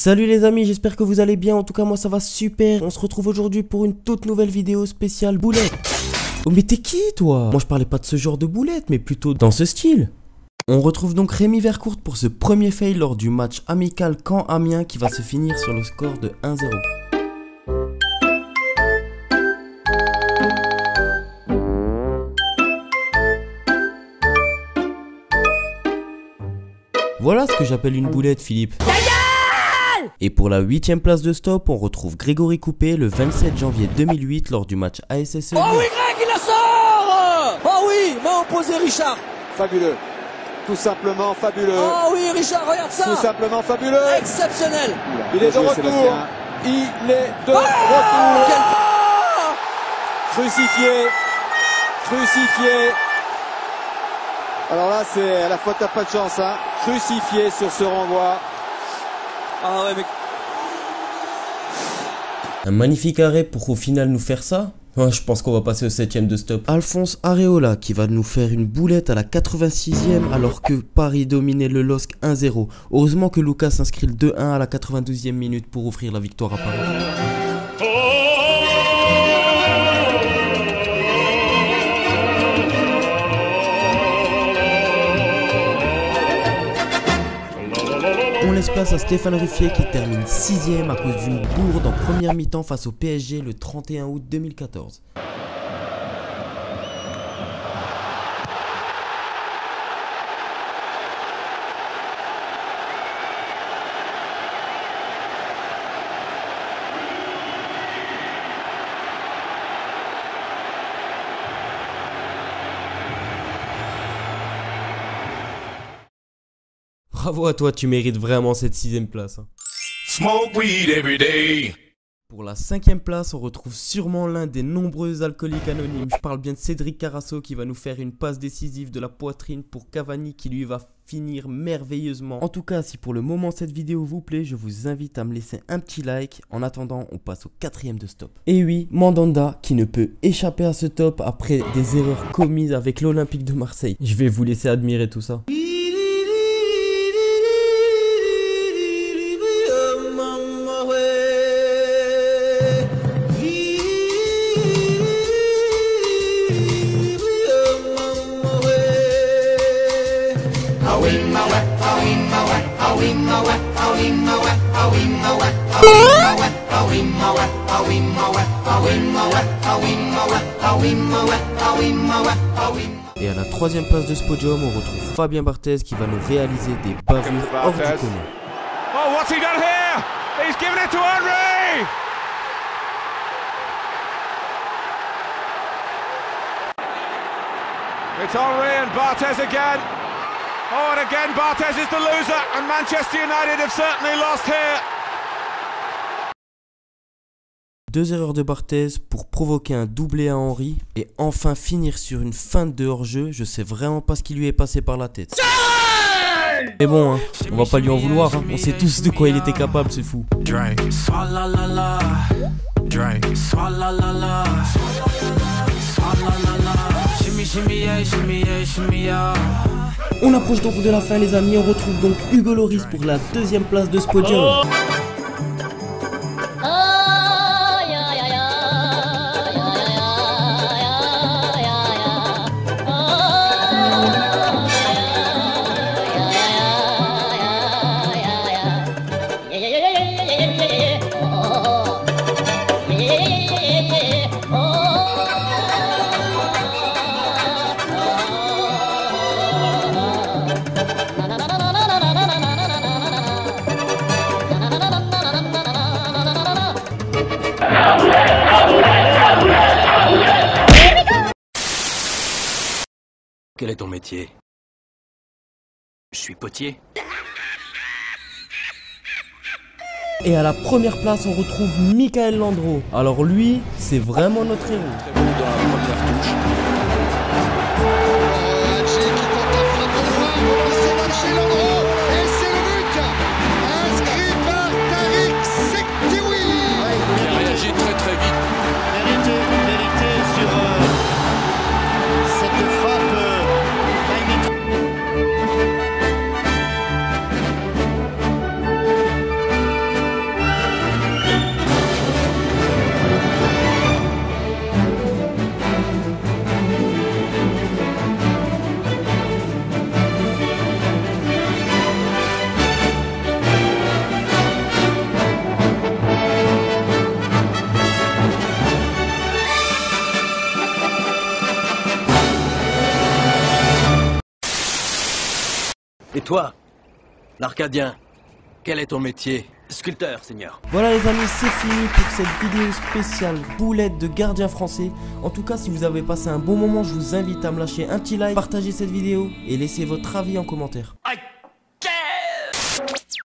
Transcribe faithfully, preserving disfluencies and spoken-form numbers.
Salut les amis, j'espère que vous allez bien, en tout cas moi ça va super. On se retrouve aujourd'hui pour une toute nouvelle vidéo spéciale boulette. Oh mais t'es qui toi? Moi je parlais pas de ce genre de boulette, mais plutôt dans ce style. On retrouve donc Rémi Vercourt pour ce premier fail lors du match amical Caen-Amiens qui va se finir sur le score de un zéro. Voilà ce que j'appelle une boulette, Philippe. Et pour la huitième place de stop, on retrouve Grégory Coupé le vingt-sept janvier deux mille huit lors du match A S S E. Oh oui, Greg, il la sort! Oh oui, main opposée, Richard. Fabuleux. Tout simplement fabuleux. Oh oui, Richard, regarde ça. Tout simplement fabuleux. Exceptionnel. Il est de retour. Sébastien. Il est de oh retour. Quel... Crucifié. Crucifié. Alors là, c'est à la fois t'as pas de chance, hein. Crucifié sur ce renvoi. Ah ouais, mais... Un magnifique arrêt pour au final nous faire ça. Oh, je pense qu'on va passer au septième de stop. Alphonse Areola qui va nous faire une boulette à la quatre-vingt-sixième alors que Paris dominait le L O S C un zéro. Heureusement que Lucas inscrit le deux un à la quatre-vingt-douzième minute pour offrir la victoire à Paris. On laisse place à Stéphane Ruffier qui termine sixième à cause d'une bourde en première mi-temps face au P S G le trente et un août deux mille quatorze. Bravo à toi, tu mérites vraiment cette sixième place. Hein. Smoke weed every day. Pour la cinquième place, on retrouve sûrement l'un des nombreux alcooliques anonymes. Je parle bien de Cédric Carasso qui va nous faire une passe décisive de la poitrine pour Cavani qui lui va finir merveilleusement. En tout cas, si pour le moment cette vidéo vous plaît, je vous invite à me laisser un petit like. En attendant, on passe au quatrième de stop. Et oui, Mandanda qui ne peut échapper à ce top après des erreurs commises avec l'Olympique de Marseille. Je vais vous laisser admirer tout ça. Et à la troisième place de ce podium, on retrouve Fabien Barthez qui va nous réaliser des bavures hors du commun. Oh, what's he done here? He's given it to Henry! It's Henry and Barthez again. Oh, and again Barthez is the loser, and Manchester United have certainly lost here. Deux erreurs de Barthez pour provoquer un doublé à Henry et enfin finir sur une feinte de hors-jeu. Je sais vraiment pas ce qui lui est passé par la tête. Mais bon, hein, on va pas lui en vouloir, hein. On sait tous de quoi il était capable, c'est fou. On approche donc de la fin les amis, on retrouve donc Hugo Loris pour la deuxième place de ce podium. Quel est ton métier? Je suis potier. Et à la première place, on retrouve Michael Landreau. Alors lui, c'est vraiment notre héros. Très bon dans la première touche. Il a réagi très très vite. Vérité, vérité sur euh, cette frappe. Euh, toi, l'Arcadien, quel est ton métier? Sculpteur, seigneur. Voilà les amis, c'est fini pour cette vidéo spéciale boulette de gardien français. En tout cas, si vous avez passé un bon moment, je vous invite à me lâcher un petit like, partager cette vidéo et laisser votre avis en commentaire. Aïe!